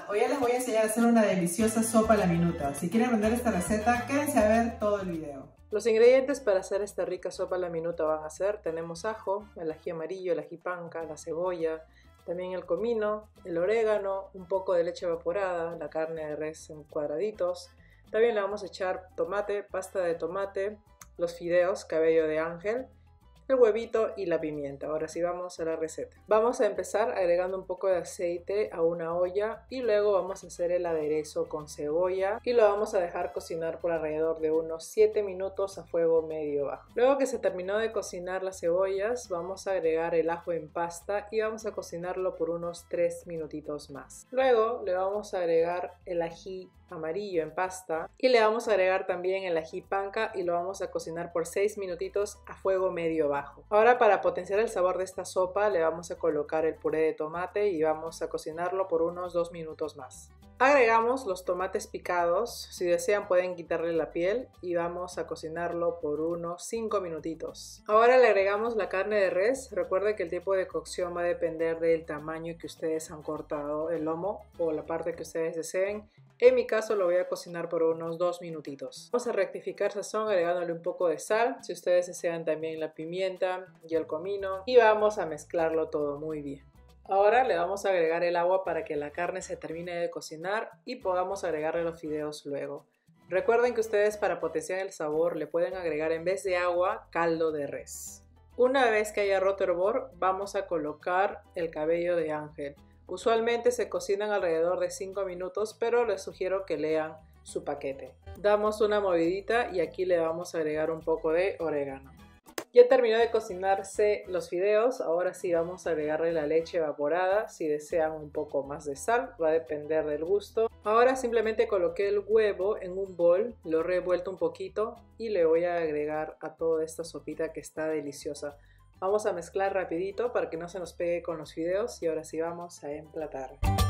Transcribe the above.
Hola, hoy ya les voy a enseñar a hacer una deliciosa sopa a la minuta. Si quieren aprender esta receta, quédense a ver todo el video. Los ingredientes para hacer esta rica sopa a la minuta van a ser: tenemos ajo, el ají amarillo, el ají panca, la cebolla, también el comino, el orégano, un poco de leche evaporada, la carne de res en cuadraditos. También le vamos a echar tomate, pasta de tomate, los fideos, cabello de ángel, el huevito y la pimienta. Ahora sí vamos a la receta. Vamos a empezar agregando un poco de aceite a una olla y luego vamos a hacer el aderezo con cebolla y lo vamos a dejar cocinar por alrededor de unos 7 minutos a fuego medio bajo. Luego que se terminó de cocinar las cebollas, vamos a agregar el ajo en pasta y vamos a cocinarlo por unos 3 minutitos más. Luego le vamos a agregar el ají amarillo en pasta y le vamos a agregar también el ají panca y lo vamos a cocinar por 6 minutitos a fuego medio bajo. Ahora, para potenciar el sabor de esta sopa, le vamos a colocar el puré de tomate y vamos a cocinarlo por unos 2 minutos más. Agregamos los tomates picados, si desean pueden quitarle la piel y vamos a cocinarlo por unos 5 minutitos. Ahora le agregamos la carne de res. Recuerden que el tiempo de cocción va a depender del tamaño que ustedes han cortado el lomo o la parte que ustedes deseen. En mi caso lo voy a cocinar por unos 2 minutitos. Vamos a rectificar sazón agregándole un poco de sal, si ustedes desean también la pimienta y el comino, y vamos a mezclarlo todo muy bien. Ahora le vamos a agregar el agua para que la carne se termine de cocinar y podamos agregarle los fideos luego. Recuerden que ustedes, para potenciar el sabor, le pueden agregar en vez de agua caldo de res. Una vez que haya roto hervor, vamos a colocar el cabello de ángel. Usualmente se cocinan alrededor de 5 minutos, pero les sugiero que lean su paquete. Damos una movidita y aquí le vamos a agregar un poco de orégano. Ya terminó de cocinarse los fideos, ahora sí vamos a agregarle la leche evaporada. Si desean un poco más de sal, va a depender del gusto. Ahora simplemente coloqué el huevo en un bol, lo he revuelto un poquito y le voy a agregar a toda esta sopita que está deliciosa. Vamos a mezclar rapidito para que no se nos pegue con los fideos y ahora sí vamos a emplatar.